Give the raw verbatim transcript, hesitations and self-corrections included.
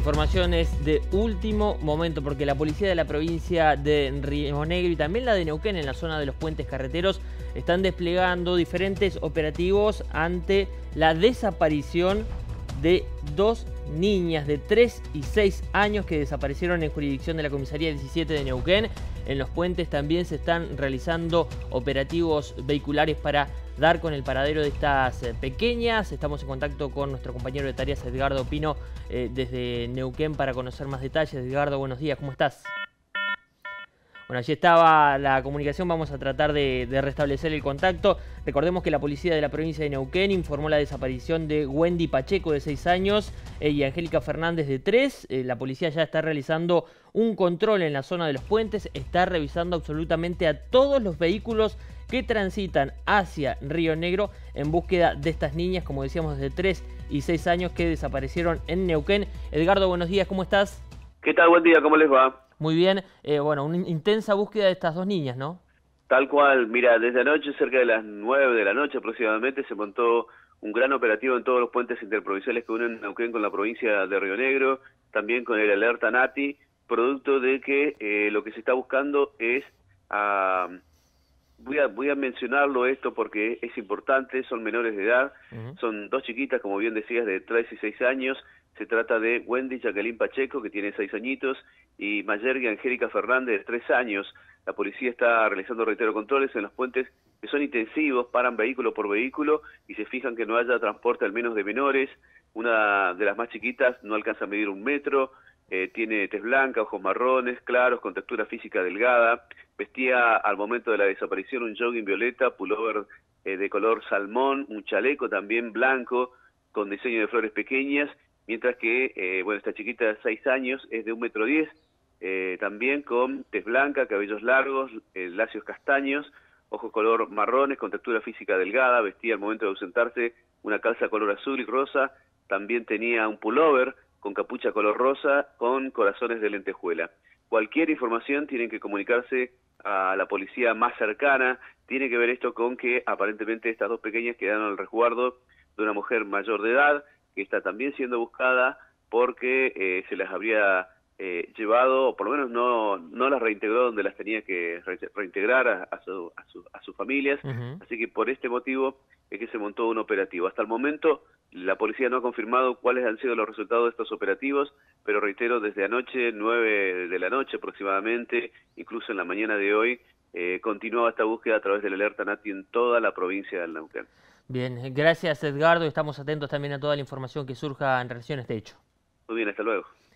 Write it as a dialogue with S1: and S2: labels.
S1: información es de último momento porque la policía de la provincia de Río Negro y también la de Neuquén en la zona de los puentes carreteros están desplegando diferentes operativos ante la desaparición de dos niñas de tres y seis años que desaparecieron en jurisdicción de la comisaría diecisiete de Neuquén. En los puentes también se están realizando operativos vehiculares para dar con el paradero de estas pequeñas. Estamos en contacto con nuestro compañero de tareas Edgardo Pino eh, desde Neuquén para conocer más detalles. Edgardo, buenos días, ¿cómo estás? Bueno, allí estaba la comunicación, vamos a tratar de, de restablecer el contacto. Recordemos que la policía de la provincia de Neuquén informó la desaparición de Wendy Pacheco, de seis años, eh, y Angélica Fernández, de tres. Eh, la policía ya está realizando un control en la zona de los puentes, está revisando absolutamente a todos los vehículos que transitan hacia Río Negro en búsqueda de estas niñas, como decíamos, de tres y seis años que desaparecieron en Neuquén. Edgardo, buenos días, ¿cómo estás?
S2: ¿Qué tal? Buen día, ¿cómo les va?
S1: Muy bien, eh, bueno, una intensa búsqueda de estas dos niñas, ¿no?
S2: Tal cual, mira, desde anoche, cerca de las nueve de la noche aproximadamente, se montó un gran operativo en todos los puentes interprovinciales que unen Neuquén con la provincia de Río Negro, también con el alerta Nati, producto de que eh, lo que se está buscando es, uh, voy, a, voy a mencionarlo esto porque es importante, son menores de edad, uh-huh. Son dos chiquitas, como bien decías, de tres y seis años. Se trata de Wendy Jacqueline Pacheco, que tiene seis añitos, y Mayergui Angélica Fernández, de tres años. La policía está realizando, reitero, controles en los puentes que son intensivos, paran vehículo por vehículo y se fijan que no haya transporte al menos de menores. Una de las más chiquitas no alcanza a medir un metro, eh, tiene tez blanca, ojos marrones, claros, con textura física delgada. Vestía al momento de la desaparición un jogging violeta, pullover eh, de color salmón, un chaleco también blanco, con diseño de flores pequeñas. Mientras que, eh, bueno, esta chiquita de seis años es de un metro diez, eh, también con tez blanca, cabellos largos, eh, lacios castaños, ojos color marrones, con textura física delgada, vestía al momento de ausentarse una calza color azul y rosa, también tenía un pullover con capucha color rosa, con corazones de lentejuela. Cualquier información tienen que comunicarse a la policía más cercana. Tiene que ver esto con que aparentemente estas dos pequeñas quedaron al resguardo de una mujer mayor de edad, que está también siendo buscada porque eh, se las habría eh, llevado, o por lo menos no, no las reintegró donde las tenía que re reintegrar a, a, su, a, su, a sus familias. Uh-huh. Así que por este motivo es que se montó un operativo. Hasta el momento la policía no ha confirmado cuáles han sido los resultados de estos operativos, pero reitero, desde anoche, nueve de la noche aproximadamente, incluso en la mañana de hoy, eh, continuaba esta búsqueda a través del alerta Nati en toda la provincia del Neuquén.
S1: Bien, gracias Edgardo, estamos atentos también a toda la información que surja en relación a este hecho.
S2: Muy bien, hasta luego.